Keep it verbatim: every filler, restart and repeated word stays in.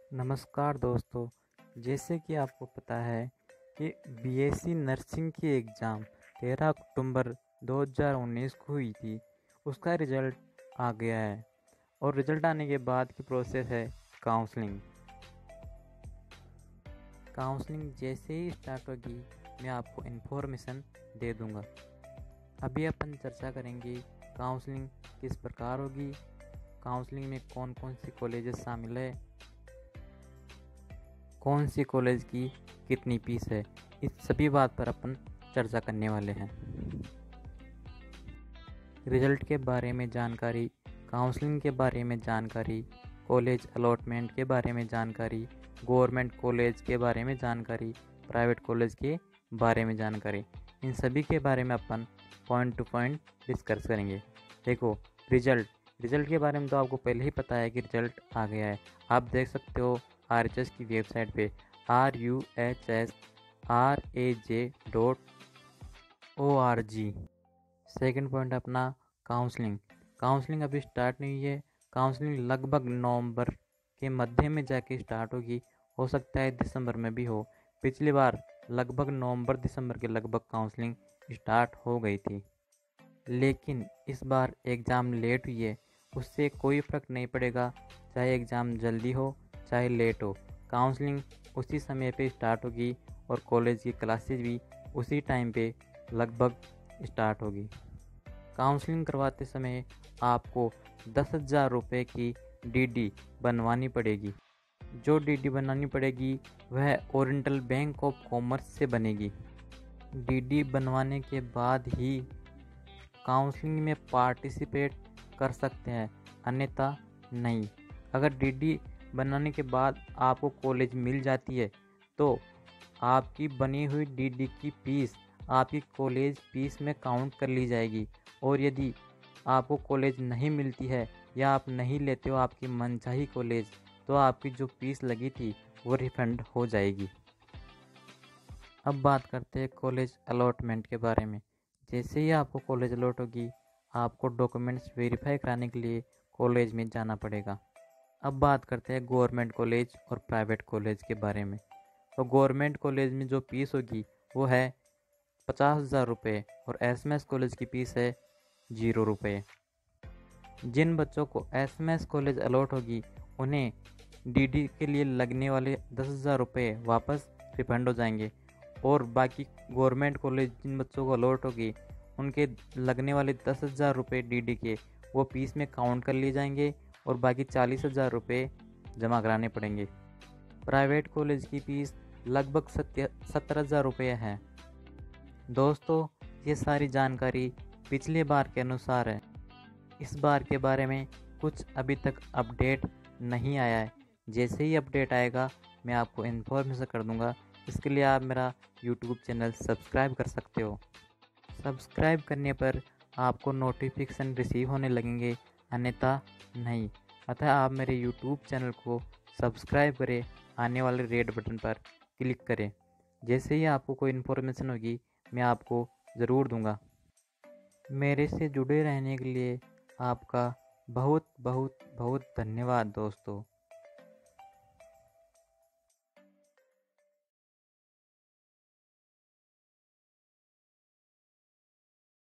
नमस्कार दोस्तों, जैसे कि आपको पता है कि बीएससी नर्सिंग की एग्ज़ाम तेरह अक्टूबर दो हज़ार उन्नीस को हुई थी। उसका रिज़ल्ट आ गया है और रिज़ल्ट आने के बाद की प्रोसेस है काउंसलिंग। काउंसलिंग जैसे ही स्टार्ट होगी मैं आपको इन्फॉर्मेशन दे दूंगा। अभी अपन चर्चा करेंगे काउंसलिंग किस प्रकार होगी, काउंसलिंग में कौन कौन सी कॉलेजेस शामिल है, कौन सी कॉलेज की कितनी फीस है। इस सभी बात पर अपन चर्चा करने वाले हैं। रिजल्ट के बारे में जानकारी, काउंसलिंग के बारे में जानकारी, कॉलेज अलॉटमेंट के बारे में जानकारी, गवर्नमेंट कॉलेज के बारे में जानकारी, प्राइवेट कॉलेज के बारे में जानकारी, इन सभी के बारे में अपन पॉइंट टू पॉइंट डिस्कस करेंगे। देखो, रिजल्ट रिजल्ट के बारे में तो आपको पहले ही पता है कि रिजल्ट आ गया है। आप देख सकते हो आर एच एस की वेबसाइट पे R U H S R A J dot O R G. Second point अपना काउंसलिंग। काउंसलिंग अभी स्टार्ट नहीं है। काउंसलिंग लगभग नवंबर के मध्य में जाके स्टार्ट होगी, हो सकता है दिसंबर में भी हो। पिछली बार लगभग नवंबर दिसंबर के लगभग काउंसलिंग स्टार्ट हो गई थी, लेकिन इस बार एग्ज़ाम लेट हुई है। उससे कोई फ़र्क नहीं पड़ेगा, चाहे एग्ज़ाम जल्दी हो चाहे लेट हो। काउंसलिंग उसी समय पे स्टार्ट होगी और कॉलेज की क्लासेस भी उसी टाइम पे लगभग स्टार्ट होगी। काउंसलिंग करवाते समय आपको दस हज़ार रुपये की डीडी बनवानी पड़ेगी। जो डीडी बनानी पड़ेगी वह ओरिएंटल बैंक ऑफ कॉमर्स से बनेगी। डीडी बनवाने के बाद ही काउंसलिंग में पार्टिसिपेट कर सकते हैं, अन्यथा नहीं। अगर डीडी बनाने के बाद आपको कॉलेज मिल जाती है तो आपकी बनी हुई डीडी की फीस आपकी कॉलेज फीस में काउंट कर ली जाएगी, और यदि आपको कॉलेज नहीं मिलती है या आप नहीं लेते हो आपकी मनचाही कॉलेज, तो आपकी जो फीस लगी थी वो रिफंड हो जाएगी। अब बात करते हैं कॉलेज अलॉटमेंट के बारे में। जैसे ही आपको कॉलेज अलॉट होगी, आपको डॉक्यूमेंट्स वेरीफाई कराने के लिए कॉलेज में जाना पड़ेगा। अब बात करते हैं गवर्नमेंट कॉलेज और प्राइवेट कॉलेज के बारे में। तो गवर्नमेंट कॉलेज में जो फीस होगी वो है पचास हज़ार रुपये और एस एम एस कॉलेज की फीस है जीरो रुपये। जिन बच्चों को S M S college allot होगी उन्हें डीडी के लिए लगने वाले दस हज़ार रुपये वापस रिफंड हो जाएंगे, और बाकी गवर्नमेंट कॉलेज जिन बच्चों को अलॉट होगी उनके लगने वाले दस हज़ार रुपये डीडी के वो फीस में काउंट कर लिए जाएंगे और बाकी चालीस हज़ार रुपये जमा कराने पड़ेंगे। प्राइवेट कॉलेज की फ़ीस लगभग सत्य सत्तर हज़ार रुपये है। दोस्तों, ये सारी जानकारी पिछले बार के अनुसार है। इस बार के बारे में कुछ अभी तक अपडेट नहीं आया है। जैसे ही अपडेट आएगा मैं आपको इन्फॉर्मेशन कर दूंगा। इसके लिए आप मेरा यूट्यूब चैनल सब्सक्राइब कर सकते हो। सब्सक्राइब करने पर आपको नोटिफिकेशन रिसीव होने लगेंगे, अन्यथा नहीं। अतः आप मेरे यूट्यूब चैनल को सब्सक्राइब करें, आने वाले रेड बटन पर क्लिक करें। जैसे ही आपको कोई इन्फॉर्मेशन होगी मैं आपको ज़रूर दूंगा। मेरे से जुड़े रहने के लिए आपका बहुत बहुत बहुत धन्यवाद दोस्तों।